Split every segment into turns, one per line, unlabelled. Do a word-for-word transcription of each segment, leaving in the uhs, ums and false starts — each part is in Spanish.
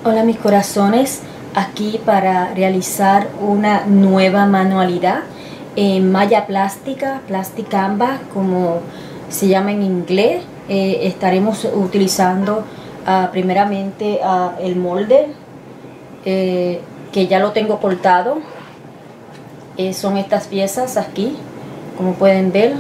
Hola mis corazones, aquí para realizar una nueva manualidad en malla plástica, plasticamba como se llama en inglés. Eh, estaremos utilizando uh, primeramente uh, el molde eh, que ya lo tengo cortado. Eh, son estas piezas aquí, como pueden ver.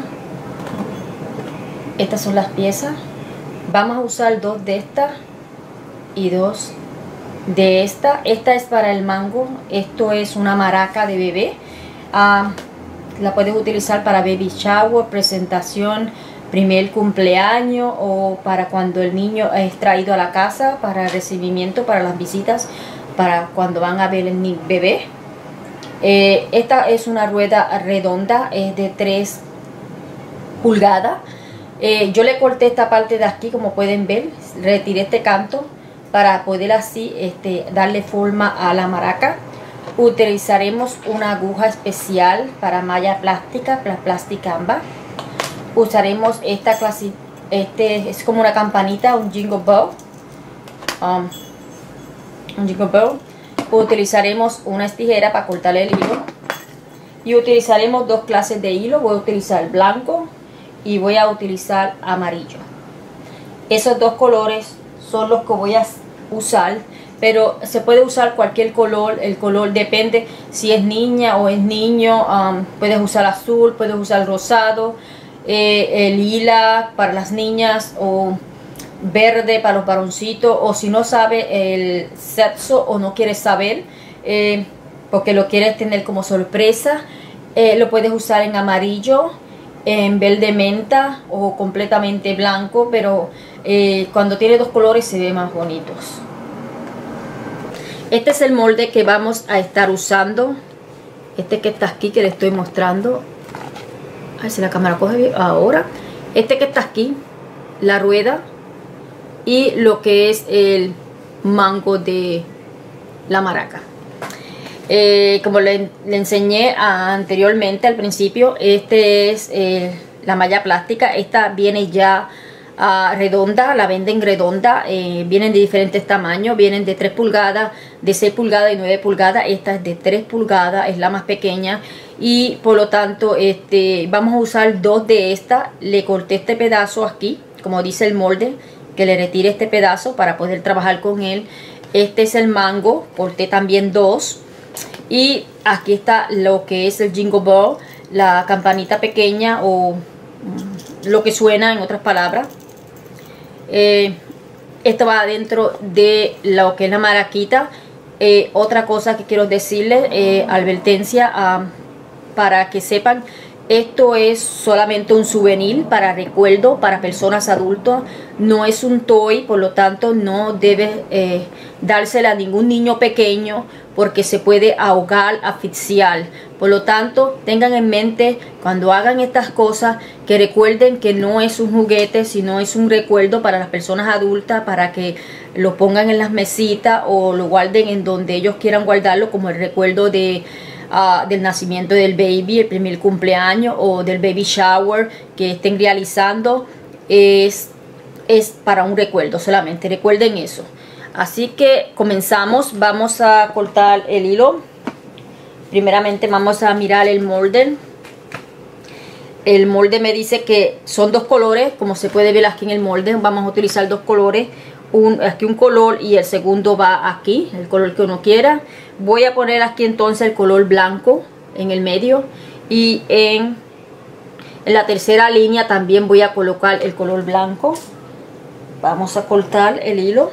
Estas son las piezas. Vamos a usar dos de estas y dos de esta. Esta es para el mango. Esto es una maraca de bebé. Uh, la puedes utilizar para baby shower, presentación, primer cumpleaños, o para cuando el niño es traído a la casa para recibimiento, para las visitas, para cuando van a ver el bebé. Eh, esta es una rueda redonda, es de tres pulgadas. Eh, yo le corté esta parte de aquí, como pueden ver, retiré este canto para poder así este, darle forma a la maraca. Utilizaremos una aguja especial para malla plástica, plasticamba. Usaremos esta clase, este es como una campanita, un jingle bell, um, un jingle bell. Utilizaremos unas tijeras para cortar el hilo y utilizaremos dos clases de hilo. Voy a utilizar blanco y voy a utilizar amarillo. Esos dos colores son los que voy a usar, pero se puede usar cualquier color. El color depende si es niña o es niño. Um, puedes usar azul, puedes usar rosado, eh, el lila para las niñas, o verde para los varoncitos, o si no sabe el sexo o no quieres saber eh, porque lo quieres tener como sorpresa, eh, lo puedes usar en amarillo, en verde menta o completamente blanco, pero eh, cuando tiene dos colores se ve más bonitos. Este es el molde que vamos a estar usando, este que está aquí, que le estoy mostrando. A ver si la cámara coge bien ahora. Este que está aquí, la rueda, y lo que es el mango de la maraca. Eh, como le, le enseñé a, anteriormente al principio, este es eh, la malla plástica. Esta viene ya uh, redonda, la venden redonda, eh, vienen de diferentes tamaños, vienen de tres pulgadas, de seis pulgadas y nueve pulgadas. Esta es de tres pulgadas, es la más pequeña, y por lo tanto este, vamos a usar dos de estas. Le corté este pedazo aquí, como dice el molde, que le retire este pedazo para poder trabajar con él. Este es el mango, corté también dos. Y aquí está lo que es el jingle bell, la campanita pequeña, o lo que suena en otras palabras. Eh, esto va dentro de lo que es la maraquita. Eh, otra cosa que quiero decirles, eh, advertencia, uh, para que sepan, esto es solamente un souvenir para recuerdo, para personas adultas. No es un toy, por lo tanto no debe eh, dársela a ningún niño pequeño, porque se puede ahogar, asfixiar. Por lo tanto, tengan en mente cuando hagan estas cosas que recuerden que no es un juguete, sino es un recuerdo para las personas adultas, para que lo pongan en las mesitas o lo guarden en donde ellos quieran guardarlo, como el recuerdo de Uh, del nacimiento del baby, el primer cumpleaños, o del baby shower que estén realizando. Es, es para un recuerdo solamente, recuerden eso. Así que comenzamos. Vamos a cortar el hilo. Primeramente vamos a mirar el molde. El molde me dice que son dos colores, como se puede ver aquí en el molde. Vamos a utilizar dos colores, un, aquí un color y el segundo va aquí, el color que uno quiera. Voy a poner aquí entonces el color blanco en el medio, y en, en la tercera línea también voy a colocar el color blanco. Vamos a cortar el hilo.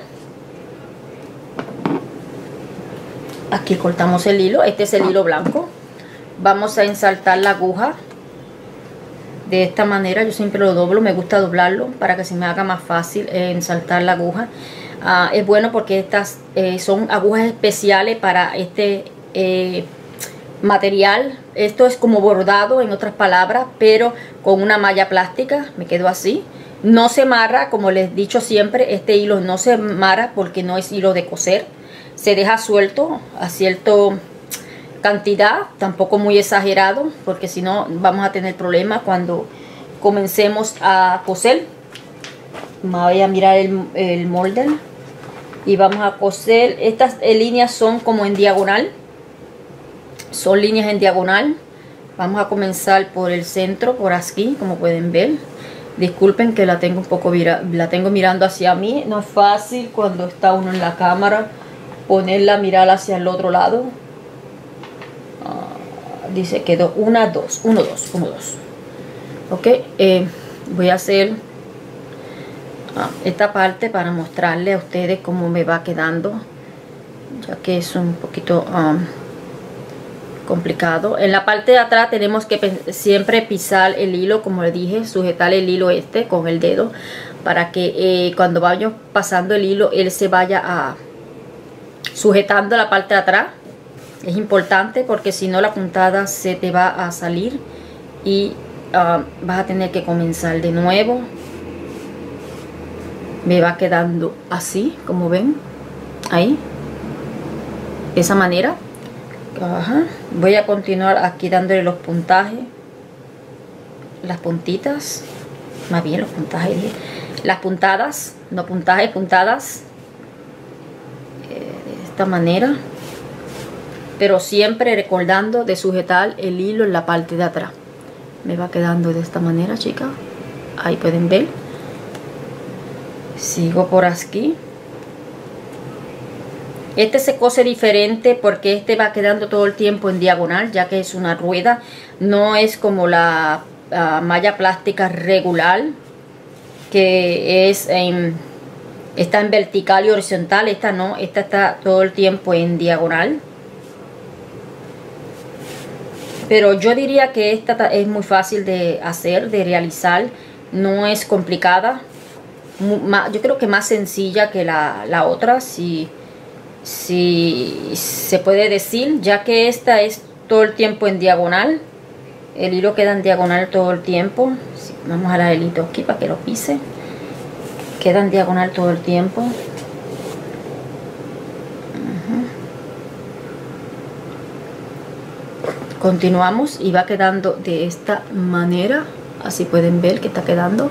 Aquí cortamos el hilo, este es el hilo blanco. Vamos a ensartar la aguja de esta manera. Yo siempre lo doblo, me gusta doblarlo para que se me haga más fácil eh, ensartar la aguja. Uh, es bueno porque estas eh, son agujas especiales para este eh, material. Esto es como bordado, en otras palabras, pero con una malla plástica. Me quedó así. No se amarra, como les he dicho siempre, este hilo no se amarra porque no es hilo de coser. Se deja suelto a cierta cantidad, tampoco muy exagerado, porque si no vamos a tener problemas cuando comencemos a coser. Voy a mirar el, el molde. y vamos a coser. Estas eh, líneas son como en diagonal, son líneas en diagonal. Vamos a comenzar por el centro, por aquí, como pueden ver. Disculpen que la tengo un poco mira, la tengo mirando hacia mí. No es fácil cuando está uno en la cámara ponerla a mirar hacia el otro lado. Uh, dice quedó una, dos, uno, dos, uno, dos. Ok, eh, voy a hacer uh, esta parte para mostrarle a ustedes cómo me va quedando, ya que es un poquito um, complicado. En la parte de atrás tenemos que siempre pisar el hilo, como le dije, sujetar el hilo este con el dedo para que eh, cuando vaya pasando el hilo él se vaya a sujetando la parte de atrás. Es importante porque si no la puntada se te va a salir y uh, vas a tener que comenzar de nuevo. Me va quedando así, como ven, ahí, de esa manera. Ajá. Voy a continuar aquí dándole los puntajes, las puntitas, más bien los puntajes, las puntadas, no puntajes, puntadas, eh, de esta manera, pero siempre recordando de sujetar el hilo en la parte de atrás. Me va quedando de esta manera, chicas, ahí pueden ver. Sigo por aquí. Este se cose diferente porque este va quedando todo el tiempo en diagonal, ya que es una rueda. No es como la uh, malla plástica regular, que es en, está en vertical y horizontal. Esta no, esta está todo el tiempo en diagonal. Pero yo diría que esta es muy fácil de hacer, de realizar. No es complicada. Yo creo que más sencilla que la, la otra, si... si se puede decir, ya que esta es todo el tiempo en diagonal. El hilo queda en diagonal todo el tiempo. Vamos a jalar el hilo aquí para que lo pise. Queda en diagonal todo el tiempo. Uh-huh. Continuamos y va quedando de esta manera. Así pueden ver que está quedando.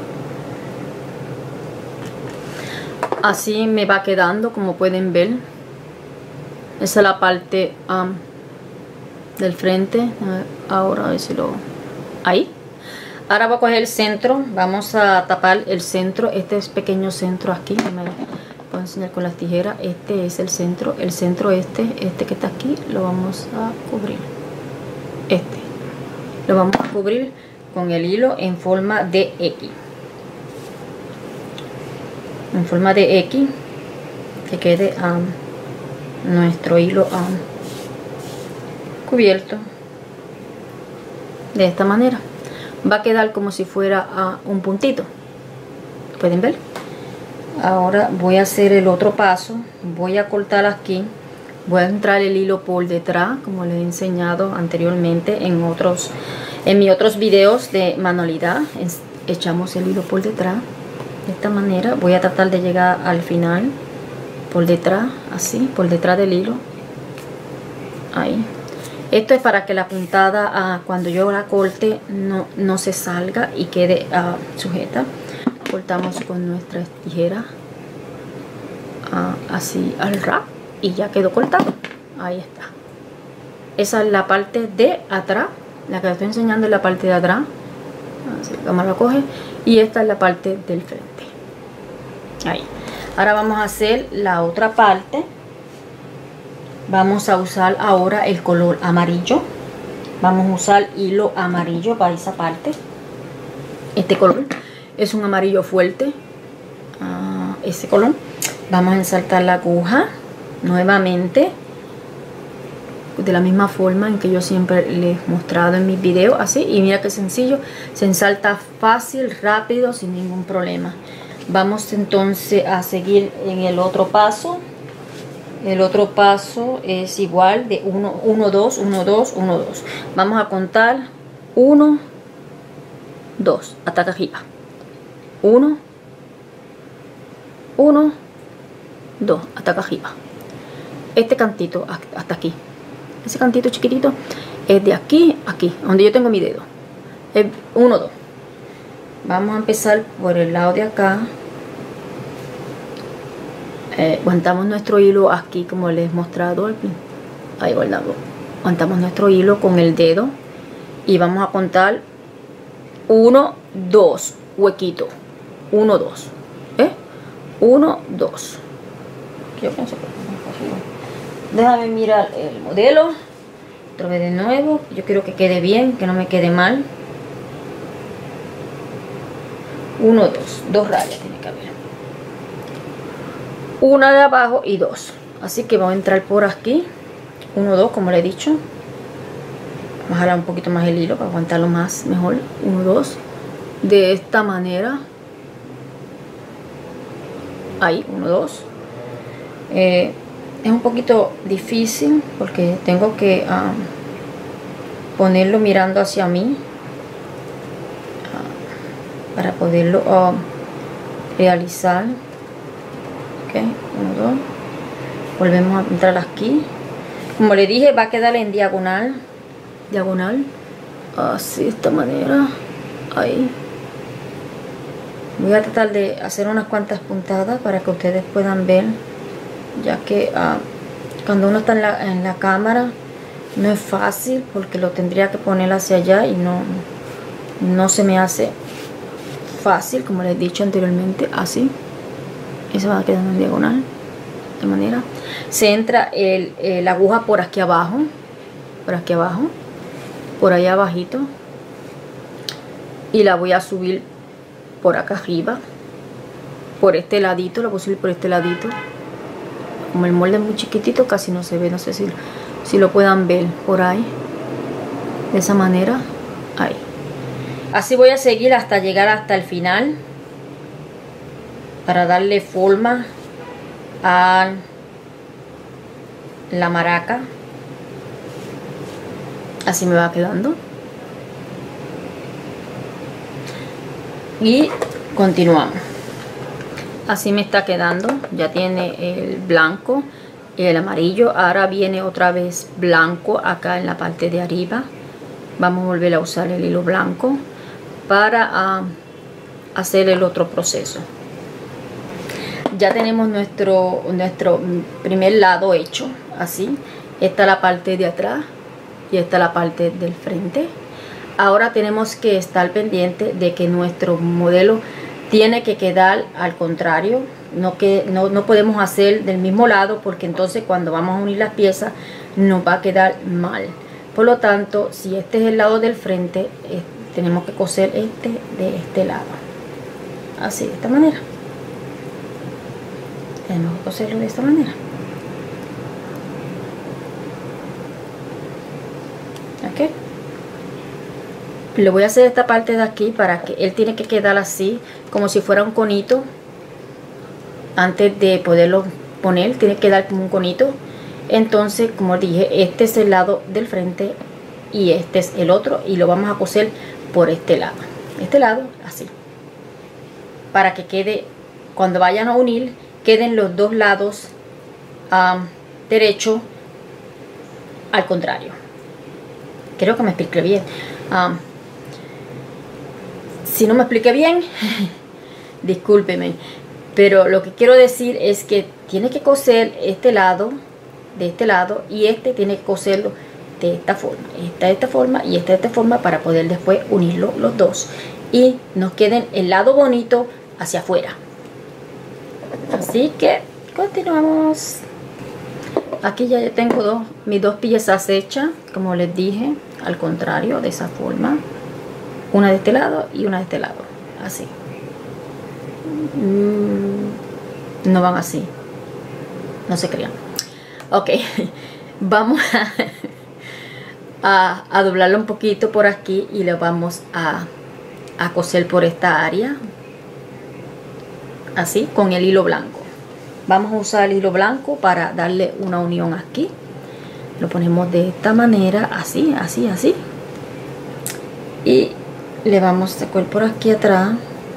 Así me va quedando, como pueden ver. Esa es la parte um, del frente. Ahora a ver si lo... ahí. Ahora voy a coger el centro. Vamos a tapar el centro. Este es pequeño centro aquí. Me voy a enseñar con las tijeras. Este es el centro. El centro este, este que está aquí, lo vamos a cubrir. Este. Lo vamos a cubrir con el hilo en forma de X. En forma de X. Que quede... Um, nuestro hilo um, cubierto de esta manera. Va a quedar como si fuera uh, un puntito, pueden ver. Ahora voy a hacer el otro paso. Voy a cortar aquí, voy a entrar el hilo por detrás, como les he enseñado anteriormente en otros en mis otros videos de manualidad. Echamos el hilo por detrás de esta manera. Voy a tratar de llegar al final por detrás, así, por detrás del hilo, ahí. Esto es para que la puntada uh, cuando yo la corte no, no se salga y quede uh, sujeta. Cortamos con nuestra tijera uh, así al ras y ya quedó cortado. Ahí está. Esa es la parte de atrás, la que les estoy enseñando es la parte de atrás, así la cámara lo coge, y esta es la parte del frente. Ahí. Ahora vamos a hacer la otra parte. Vamos a usar ahora el color amarillo. Vamos a usar hilo amarillo para esa parte. Este color es un amarillo fuerte. Uh, ese color. Vamos a ensartar la aguja nuevamente. De la misma forma en que yo siempre les he mostrado en mis videos. Así. Y mira qué sencillo. Se ensarta fácil, rápido, sin ningún problema. Vamos entonces a seguir en el otro paso. El otro paso es igual de uno, uno, dos, uno, dos, uno, dos. Vamos a contar uno, dos, hasta acá arriba. uno, uno, dos, hasta acá arriba. Este cantito hasta aquí. Ese cantito chiquitito es de aquí a aquí, donde yo tengo mi dedo. Es uno, dos. Vamos a empezar por el lado de acá. eh, aguantamos nuestro hilo aquí como les he mostrado. Ahí guardamos. Aguantamos nuestro hilo con el dedo y vamos a contar uno, dos, huequito, uno, dos, ¿eh? uno, dos. Yo pienso que déjame mirar el modelo otra vez de nuevo. Yo quiero que quede bien, que no me quede mal. uno, dos, dos rayas tiene que haber, una de abajo y dos. Así que vamos a entrar por aquí, uno, dos, como le he dicho. Vamos a jalar un poquito más el hilo para aguantarlo más mejor. uno, dos, de esta manera. Ahí, uno, dos. Eh, es un poquito difícil porque tengo que uh, ponerlo mirando hacia mí uh, para poderlo uh, realizar. Ok, uno, dos. Volvemos a entrar aquí. Como le dije, va a quedar en diagonal. Diagonal. Así, de esta manera. Ahí. Voy a tratar de hacer unas cuantas puntadas para que ustedes puedan ver, ya que uh, cuando uno está en la, en la cámara no es fácil porque lo tendría que poner hacia allá y no, no se me hace fácil, como les he dicho anteriormente. Así, y se va quedando en diagonal, de esta manera. Se entra el, el, la aguja por aquí abajo, por aquí abajo, por allá abajito, y la voy a subir por acá arriba, por este ladito. La voy a subir por este ladito. Como el molde es muy chiquitito, casi no se ve, no sé si, si lo puedan ver por ahí, de esa manera. Ahí. Así voy a seguir hasta llegar hasta el final, para darle forma a la maraca. Así me va quedando. Y continuamos. Así me está quedando. Ya tiene el blanco y el amarillo. Ahora viene otra vez blanco acá en la parte de arriba. Vamos a volver a usar el hilo blanco para uh, hacer el otro proceso. Ya tenemos nuestro, nuestro primer lado hecho. Así. Esta es la parte de atrás y esta es la parte del frente. Ahora tenemos que estar pendiente de que nuestro modelo tiene que quedar al contrario. No, que, no, no podemos hacer del mismo lado, porque entonces cuando vamos a unir las piezas nos va a quedar mal. Por lo tanto, si este es el lado del frente, eh, tenemos que coser este de este lado. Así, de esta manera. Tenemos que coserlo de esta manera. Ok. Le voy a hacer esta parte de aquí para que él tiene que quedar así, como si fuera un conito. Antes de poderlo poner, tiene que quedar como un conito. Entonces, como dije, este es el lado del frente y este es el otro, y lo vamos a coser por este lado. Este lado, así. Para que quede, cuando vayan a unir, queden los dos lados um, derecho al contrario. Creo que me expliqué bien. Um, Si no me expliqué bien, discúlpeme. Pero lo que quiero decir es que tiene que coser este lado, de este lado, y este tiene que coserlo de esta forma. Esta de esta forma y esta de esta forma, para poder después unirlo los dos. Y nos queden el lado bonito hacia afuera. Así que continuamos. Aquí ya tengo dos, mis dos piezas hechas, como les dije, al contrario, de esa forma. Una de este lado y una de este lado, así. Mm, no van así, no se crean. Ok, vamos a, a, a doblarlo un poquito por aquí y lo vamos a, a coser por esta área, así, con el hilo blanco. Vamos a usar el hilo blanco para darle una unión aquí. Lo ponemos de esta manera, así, así, así. Y le vamos a coser por aquí atrás.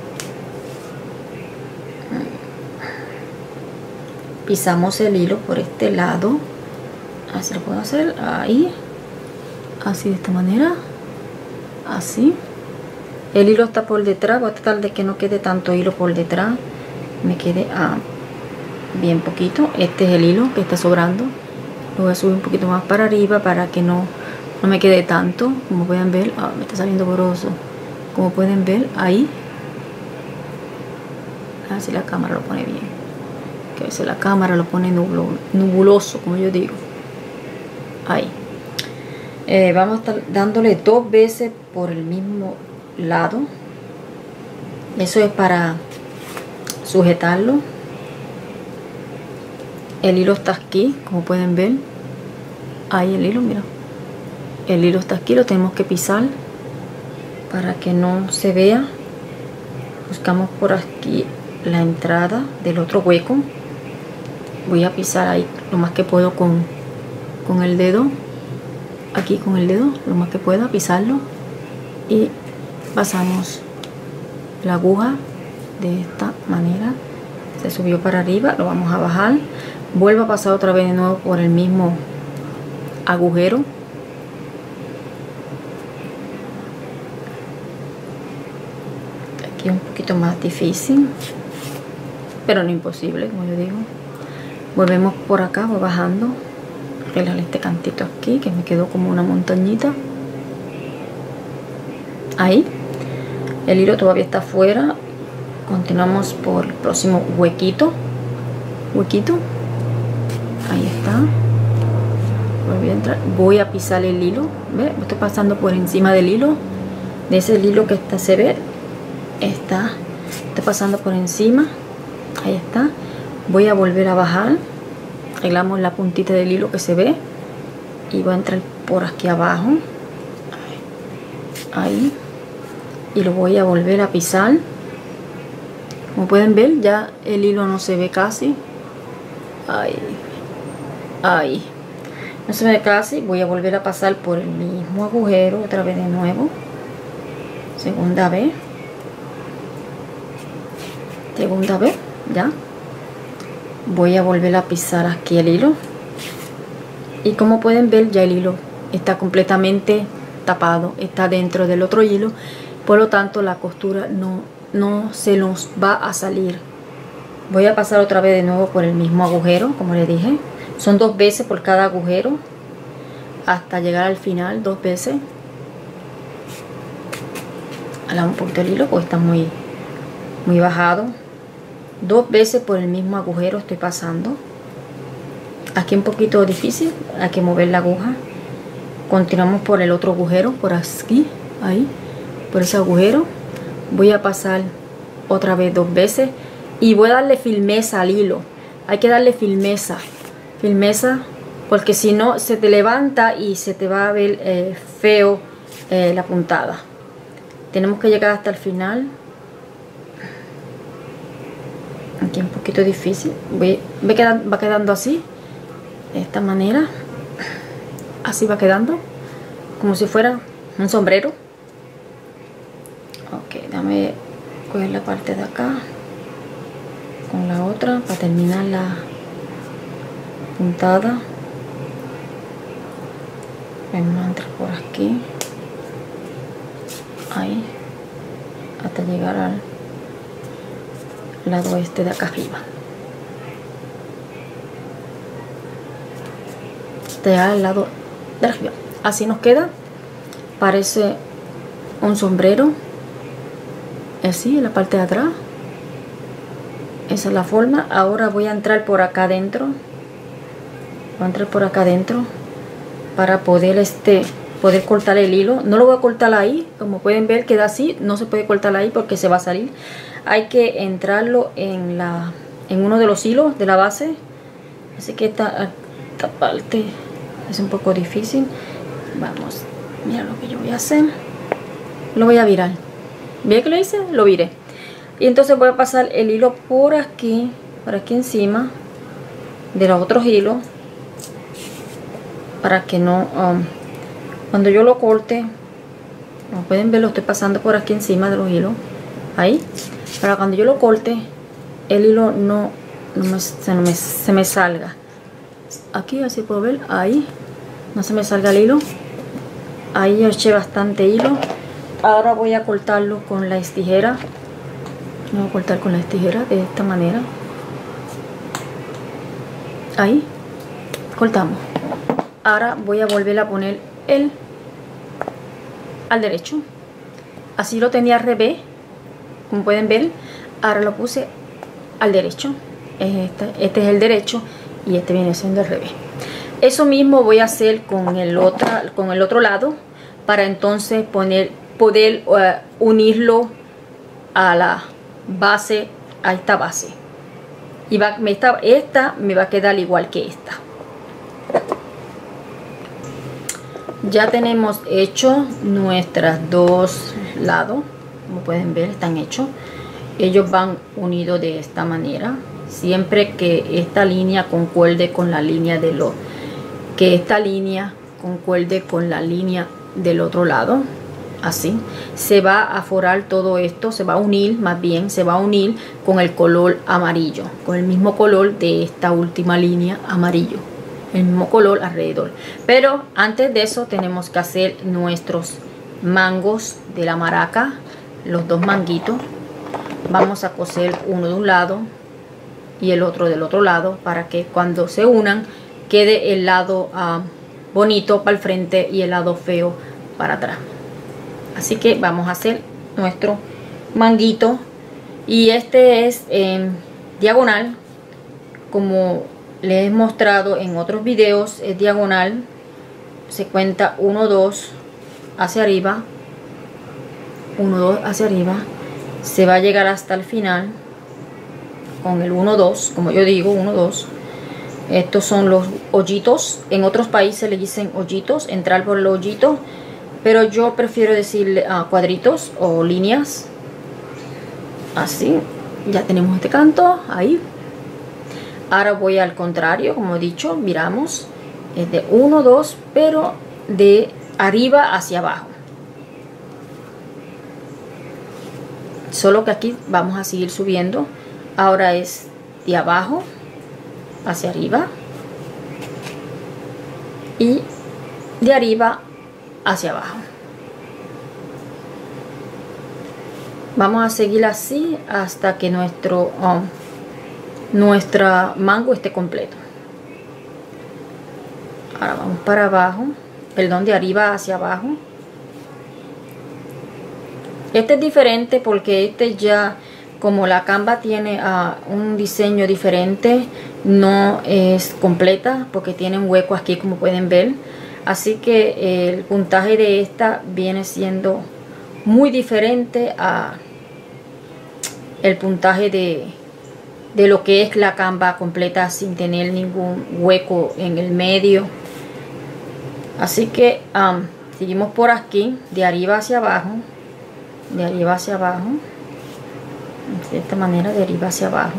Pisamos el hilo por este lado. Así lo puedo hacer. Ahí. Así, de esta manera. Así. El hilo está por detrás. Voy a tratar de que no quede tanto hilo por detrás. Me quede ah, bien poquito. Este es el hilo que está sobrando. Lo voy a subir un poquito más para arriba para que no, no me quede tanto. Como pueden ver, ah, me está saliendo borroso. Como pueden ver ahí, a ver si la cámara lo pone bien, que a veces la cámara lo pone nublo, nubuloso, como yo digo. Ahí eh, vamos a estar dándole dos veces por el mismo lado. Eso es para sujetarlo. El hilo está aquí, como pueden ver. Ahí el hilo, mira, el hilo está aquí, lo tenemos que pisar para que no se vea. Buscamos por aquí la entrada del otro hueco. Voy a pisar ahí lo más que puedo con, con el dedo. Aquí con el dedo, lo más que pueda, pisarlo. Y pasamos la aguja de esta manera. Se subió para arriba, lo vamos a bajar. Vuelvo a pasar otra vez de nuevo por el mismo agujero. Aquí es un poquito más difícil, pero no imposible, como yo digo. Volvemos por acá, voy bajando. Arreglar este cantito aquí que me quedó como una montañita. Ahí el hilo todavía está afuera. Continuamos por el próximo huequito. Huequito. Ahí está. Voy a entrar. Voy a pisar el hilo. ¿Ve? Estoy pasando por encima del hilo. De ese hilo que está, se ve. Está. Estoy pasando por encima. Ahí está. Voy a volver a bajar. Arreglamos la puntita del hilo que se ve. Y voy a entrar por aquí abajo. Ahí. Y lo voy a volver a pisar. Como pueden ver, ya el hilo no se ve casi. Ahí. Ahí. No se ve casi. Voy a volver a pasar por el mismo agujero otra vez de nuevo. Segunda vez. Segunda vez. Ya. Voy a volver a pisar aquí el hilo. Y como pueden ver, ya el hilo está completamente tapado. Está dentro del otro hilo. Por lo tanto, la costura no, no se nos va a salir. Voy a pasar otra vez de nuevo por el mismo agujero, como les dije. Son dos veces por cada agujero. Hasta llegar al final, dos veces. Alá un poquito el hilo porque está muy, muy bajado. Dos veces por el mismo agujero estoy pasando. Aquí un poquito difícil, hay que mover la aguja. Continuamos por el otro agujero, por aquí, ahí, por ese agujero. Voy a pasar otra vez dos veces y voy a darle firmeza al hilo. Hay que darle firmeza, firmeza, porque si no se te levanta y se te va a ver eh, feo eh, la puntada. Tenemos que llegar hasta el final. Aquí un poquito difícil. Voy, va, quedando, va quedando así, de esta manera. Así va quedando, como si fuera un sombrero. Ok, déjame coger la parte de acá con la otra para terminar la puntada. Vamos a entrar por aquí, ahí, hasta llegar al lado este de acá arriba. Hasta llegar al lado de arriba. Así nos queda. Parece un sombrero. Así en la parte de atrás. Esa es la forma. Ahora voy a entrar por acá adentro. Voy a entrar por acá adentro para poder este poder cortar el hilo. No lo voy a cortar ahí, como pueden ver queda así. No se puede cortar ahí porque se va a salir. Hay que entrarlo en la en uno de los hilos de la base. Así que esta, esta parte es un poco difícil. Vamos, mira lo que yo voy a hacer. Lo voy a virar. ¿Ve que lo hice? Lo viré. Y entonces voy a pasar el hilo por aquí, por aquí encima de los otros hilos, para que no, um, cuando yo lo corte, como pueden ver, lo estoy pasando por aquí encima de los hilos, ahí, para cuando yo lo corte, el hilo no, no, me, se, no me, se me salga. Aquí, así puedo ver, ahí, no se me salga el hilo. Ahí eché bastante hilo. Ahora voy a cortarlo con las tijeras. Voy a cortar con las tijeras de esta manera. ahí cortamos. Ahora voy a volver a poner el al derecho. Así lo tenía al revés, como pueden ver. Ahora lo puse al derecho. Este, este es el derecho y este viene siendo el revés. Eso mismo voy a hacer con el otro, con el otro lado, para entonces poner, poder uh, unirlo a la base, a esta base. Y va, esta, esta me va a quedar igual que esta. Ya tenemos hecho nuestros dos lados, como pueden ver están hechos. Ellos van unidos de esta manera, siempre que esta línea concuerde con la línea de lo que esta línea concuerde con la línea del otro lado. Así se va a forrar todo esto, se va a unir, más bien se va a unir con el color amarillo, con el mismo color de esta última línea amarillo, el mismo color alrededor. Pero antes de eso tenemos que hacer nuestros mangos de la maraca, los dos manguitos. Vamos a coser uno de un lado y el otro del otro lado, para que cuando se unan quede el lado uh, bonito para el frente y el lado feo para atrás. Así que vamos a hacer nuestro manguito, y este es en diagonal, como les he mostrado en otros videos. Es diagonal, se cuenta uno, dos hacia arriba, uno, dos hacia arriba, se va a llegar hasta el final con el uno, dos, como yo digo, uno, dos. Estos son los hoyitos, en otros países le dicen hoyitos, entrar por el hoyito, pero yo prefiero decirle uh, cuadritos o líneas. Así, ya tenemos este canto ahí. Ahora voy al contrario, como he dicho, miramos, es de uno, dos, pero de arriba hacia abajo. Solo que aquí vamos a seguir subiendo. Ahora es de abajo hacia arriba y de arriba hacia abajo. Vamos a seguir así hasta que nuestro um, nuestra mango esté completo. Ahora vamos para abajo, perdón, de arriba hacia abajo. Este es diferente porque este ya, como la Canva tiene uh, un diseño diferente, no es completa porque tiene un hueco aquí, como pueden ver. Así que el puntaje de esta viene siendo muy diferente a el puntaje de, de lo que es la Canva completa, sin tener ningún hueco en el medio. Así que um, seguimos por aquí, de arriba hacia abajo, de arriba hacia abajo, de esta manera, de arriba hacia abajo,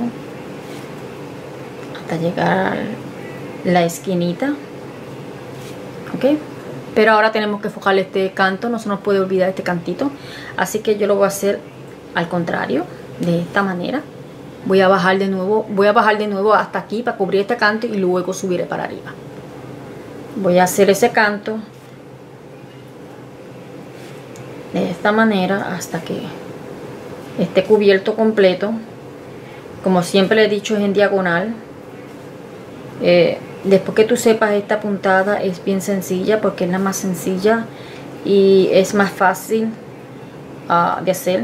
hasta llegar a la esquinita. Ok, pero ahora tenemos que enfocar este canto, no se nos puede olvidar este cantito, así que yo lo voy a hacer al contrario, de esta manera. Voy a bajar de nuevo, voy a bajar de nuevo hasta aquí para cubrir este canto y luego subiré para arriba. Voy a hacer ese canto de esta manera hasta que esté cubierto completo. Como siempre le he dicho, es en diagonal. Eh, después que tú sepas esta puntada, es bien sencilla porque es la más sencilla y es más fácil uh, de hacer.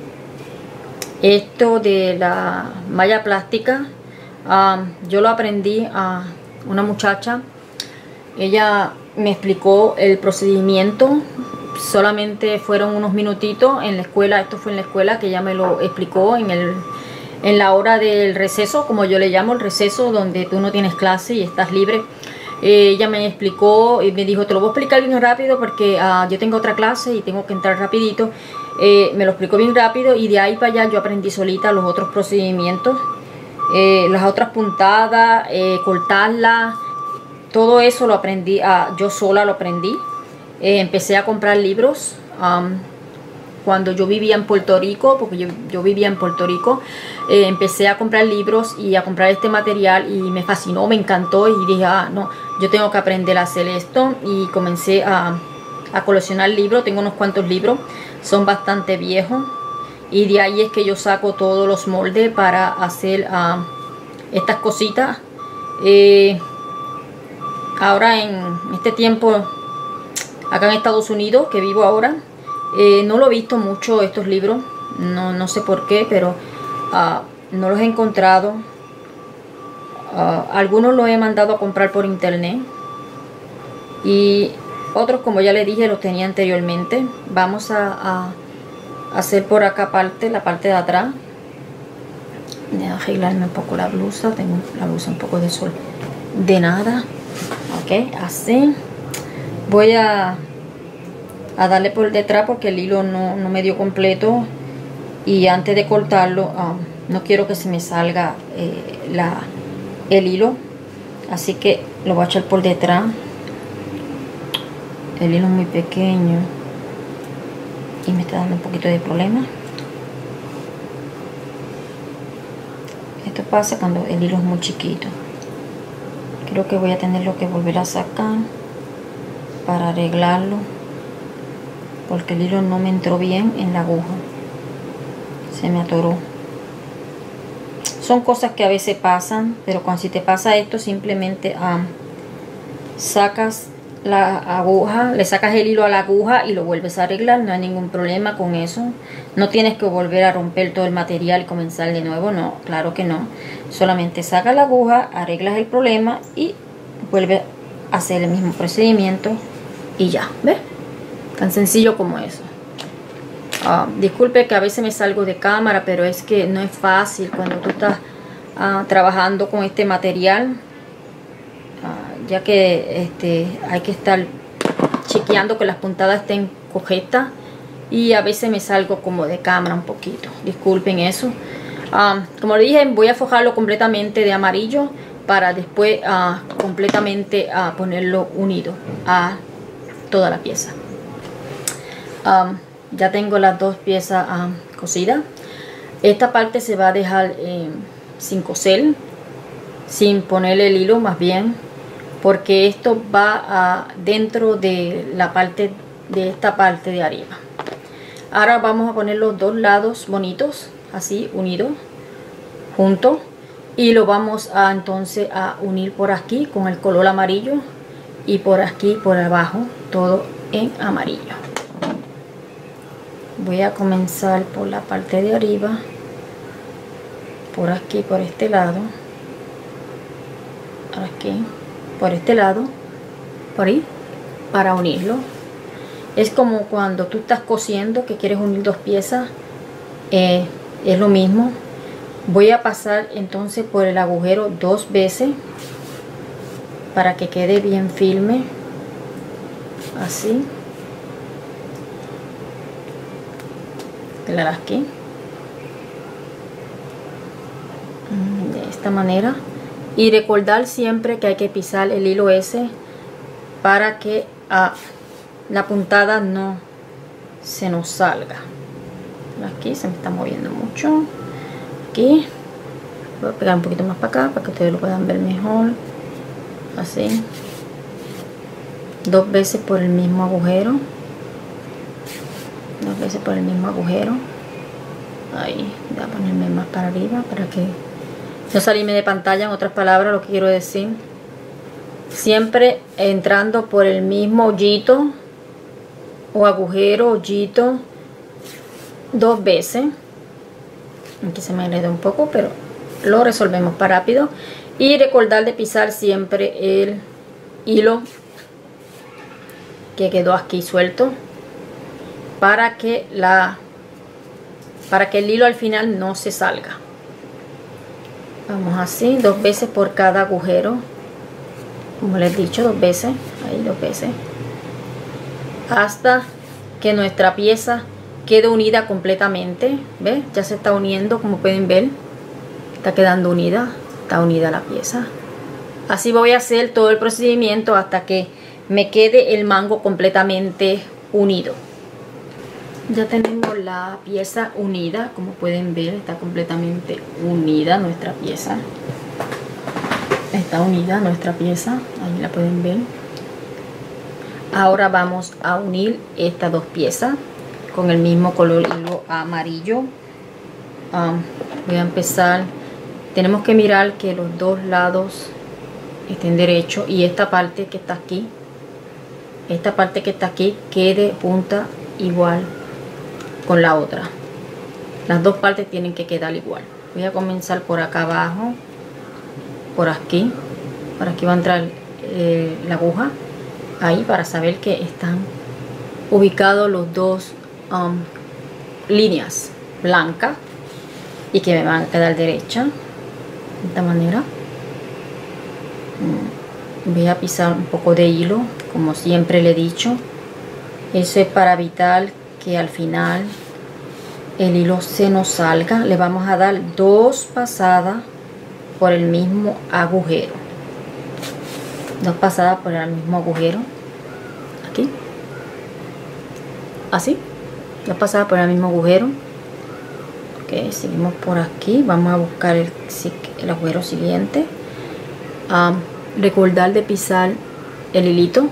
Esto de la malla plástica, uh, yo lo aprendí a una muchacha. Ella me explicó el procedimiento, solamente fueron unos minutitos en la escuela. Esto fue en la escuela que ella me lo explicó en el en la hora del receso, como yo le llamo, el receso donde tú no tienes clase y estás libre. Eh, ella me explicó y me dijo, te lo voy a explicar bien rápido porque uh, yo tengo otra clase y tengo que entrar rapidito. Eh, me lo explicó bien rápido y de ahí para allá yo aprendí solita los otros procedimientos, eh, las otras puntadas, eh, cortarlas, todo eso lo aprendí, uh, yo sola lo aprendí. Eh, empecé a comprar libros um, cuando yo vivía en Puerto Rico, porque yo, yo vivía en Puerto Rico. Eh, empecé a comprar libros y a comprar este material y me fascinó, me encantó y dije, ah, no, yo tengo que aprender a hacer esto, y comencé a, a coleccionar libros. Tengo unos cuantos libros, son bastante viejos y de ahí es que yo saco todos los moldes para hacer uh, estas cositas. Eh, ahora en este tiempo, acá en Estados Unidos, que vivo ahora, eh, no lo he visto mucho estos libros. No, no sé por qué, pero uh, no los he encontrado. Uh, algunos los he mandado a comprar por internet. Y otros, como ya les dije, los tenía anteriormente. Vamos a, a hacer por acá parte, la parte de atrás. Voy a arreglarme un poco la blusa. Tengo la blusa un poco de sol de nada. Ok, así. Voy a, a darle por detrás porque el hilo no, no me dio completo. Y antes de cortarlo, um, no quiero que se me salga eh, la, el hilo. Así que lo voy a echar por detrás. El hilo es muy pequeño y me está dando un poquito de problema. Esto pasa cuando el hilo es muy chiquito. Creo que voy a tenerlo que volver a sacar para arreglarlo, porque el hilo no me entró bien en la aguja. Se me atoró. Son cosas que a veces pasan, pero cuando si te pasa esto, simplemente um, sacas la aguja, le sacas el hilo a la aguja y lo vuelves a arreglar. No hay ningún problema con eso. No tienes que volver a romper todo el material y comenzar de nuevo. No, claro que no. Solamente sacas la aguja, arreglas el problema y vuelves a hacer el mismo procedimiento y ya, ¿ves? Tan sencillo como eso. Uh, disculpe que a veces me salgo de cámara, pero es que no es fácil cuando tú estás uh, trabajando con este material. Uh, ya que este, hay que estar chequeando que las puntadas estén correctas y a veces me salgo como de cámara un poquito, disculpen eso. Um, como le dije, voy a forrarlo completamente de amarillo para después uh, completamente uh, ponerlo unido a toda la pieza. Um, ya tengo las dos piezas um, cosidas. Esta parte se va a dejar eh, sin coser, sin ponerle el hilo más bien, porque esto va a, dentro de la parte de esta parte de arriba. Ahora vamos a poner los dos lados bonitos, así unidos, juntos, y lo vamos a entonces a unir por aquí con el color amarillo y por aquí por abajo todo en amarillo. Voy a comenzar por la parte de arriba, por aquí, por este lado, aquí, por este lado, por ahí, para unirlo. Es como cuando tú estás cosiendo que quieres unir dos piezas, eh, es lo mismo. Voy a pasar entonces por el agujero dos veces para que quede bien firme, así. Aquí, de esta manera, y recordar siempre que hay que pisar el hilo ese para que ah, la puntada no se nos salga. Aquí se me está moviendo mucho. Aquí voy a pegar un poquito más para acá para que ustedes lo puedan ver mejor, así, dos veces por el mismo agujero, dos veces por el mismo agujero. Ahí voy a ponerme más para arriba para que no salirme de pantalla. En otras palabras, lo que quiero decir, siempre entrando por el mismo hoyito o agujero, hoyito, dos veces. Aquí se me enredó un poco, pero lo resolvemos para rápido. Y recordar de pisar siempre el hilo que quedó aquí suelto, para que la para que el hilo al final no se salga. Vamos así, dos veces por cada agujero, como les he dicho, dos veces, ahí dos veces, hasta que nuestra pieza quede unida completamente. ¿Ves? Ya se está uniendo, como pueden ver, está quedando unida, está unida la pieza. Así voy a hacer todo el procedimiento hasta que me quede el mango completamente unido. Ya tenemos la pieza unida, como pueden ver, está completamente unida nuestra pieza. Está unida nuestra pieza, ahí la pueden ver. Ahora vamos a unir estas dos piezas con el mismo color hilo amarillo. Um, voy a empezar, tenemos que mirar que los dos lados estén derechos, y esta parte que está aquí, esta parte que está aquí quede junta igual con la otra. Las dos partes tienen que quedar igual. Voy a comenzar por acá abajo, por aquí, por aquí va a entrar eh, la aguja, ahí, para saber que están ubicados los dos um, líneas blancas y que me van a quedar derechas de esta manera. Voy a pisar un poco de hilo, como siempre le he dicho. Eso es para evitar que al final el hilo se nos salga. Le vamos a dar dos pasadas por el mismo agujero, dos pasadas por el mismo agujero, aquí, así, dos pasadas por el mismo agujero. Ok, seguimos por aquí, vamos a buscar el, el agujero siguiente. Um, recordar de pisar el hilito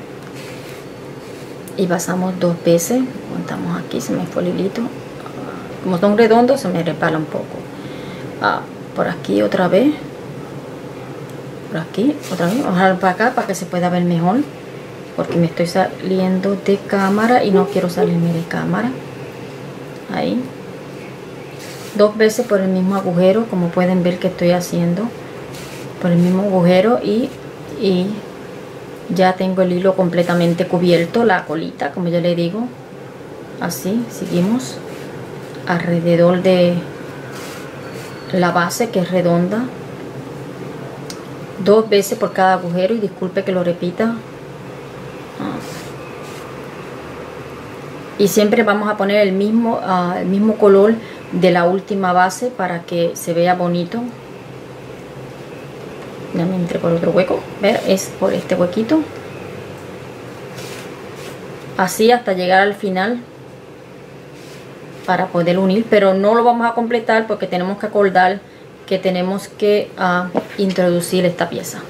y pasamos dos veces. Contamos aquí, se me fue el hilito, como son redondos se me repala un poco. Ah, por aquí otra vez, por aquí otra vez, vamos a dejar para acá para que se pueda ver mejor, porque me estoy saliendo de cámara y no quiero salirme de cámara. Ahí, dos veces por el mismo agujero, como pueden ver que estoy haciendo, por el mismo agujero, y, y ya tengo el hilo completamente cubierto, la colita, como yo le digo. Así seguimos alrededor de la base, que es redonda, dos veces por cada agujero, y disculpe que lo repita. Y siempre vamos a poner el mismo, uh, el mismo color de la última base para que se vea bonito. Ya me entré por otro hueco, ver, es por este huequito, así hasta llegar al final para poder unir, pero no lo vamos a completar porque tenemos que acordar que tenemos que uh, introducir esta pieza.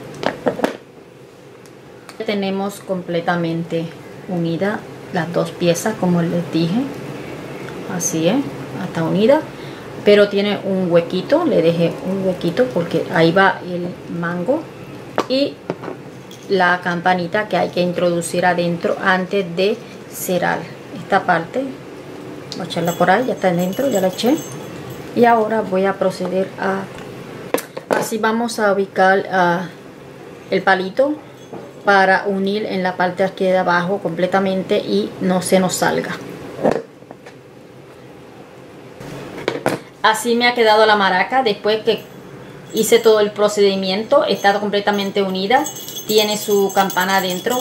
Tenemos completamente unida las dos piezas, como les dije, así es, está unida, pero tiene un huequito. Le dejé un huequito porque ahí va el mango y la campanita que hay que introducir adentro antes de cerrar esta parte. Voy a echarla por ahí, ya está dentro, ya la eché. Y ahora voy a proceder a, así vamos a ubicar uh, el palito para unir en la parte aquí de abajo completamente y no se nos salga. Así me ha quedado la maraca después que hice todo el procedimiento. Está completamente unida, tiene su campana adentro,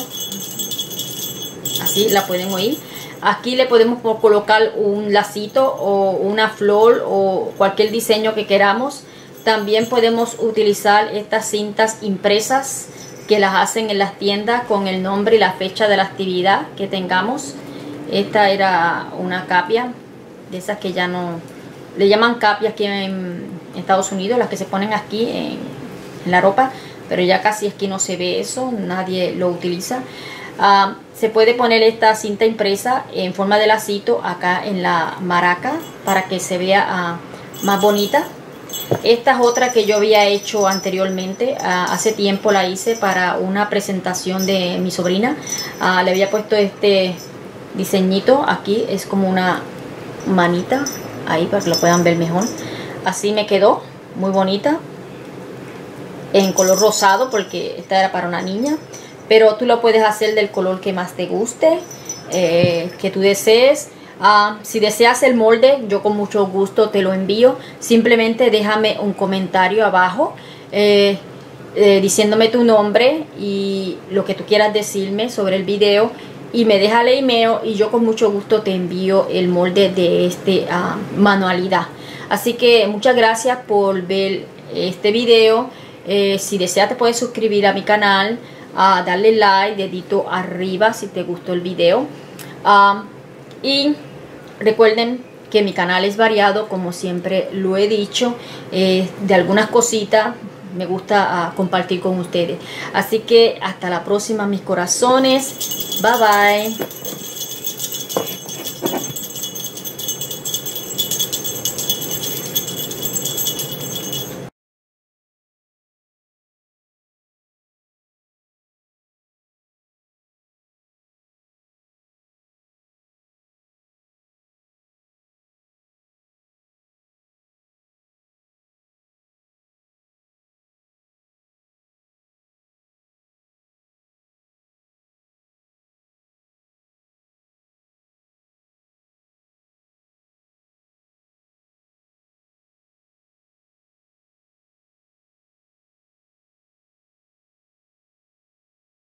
así la pueden oír. Aquí le podemos colocar un lacito o una flor o cualquier diseño que queramos. También podemos utilizar estas cintas impresas que las hacen en las tiendas con el nombre y la fecha de la actividad que tengamos. Esta era una capia de esas que ya no le llaman capia aquí en Estados Unidos, las que se ponen aquí en, en la ropa, pero ya casi aquí no se ve eso, nadie lo utiliza. Uh, se puede poner esta cinta impresa en forma de lacito acá en la maraca para que se vea uh, más bonita. Esta es otra que yo había hecho anteriormente, uh, hace tiempo la hice para una presentación de mi sobrina. Uh, le había puesto este diseñito aquí, es como una manita ahí para que lo puedan ver mejor. Así me quedó, muy bonita, en color rosado porque esta era para una niña, pero tú lo puedes hacer del color que más te guste, eh, que tú desees. Uh, si deseas el molde, yo con mucho gusto te lo envío. Simplemente déjame un comentario abajo eh, eh, diciéndome tu nombre y lo que tú quieras decirme sobre el video, y me deja el email y yo con mucho gusto te envío el molde de este uh, manualidad. Así que muchas gracias por ver este video. Eh, si deseas te puedes suscribir a mi canal, uh, darle like, dedito arriba si te gustó el video, uh, y recuerden que mi canal es variado, como siempre lo he dicho. Eh, de algunas cositas me gusta uh, compartir con ustedes. Así que hasta la próxima, mis corazones. Bye bye.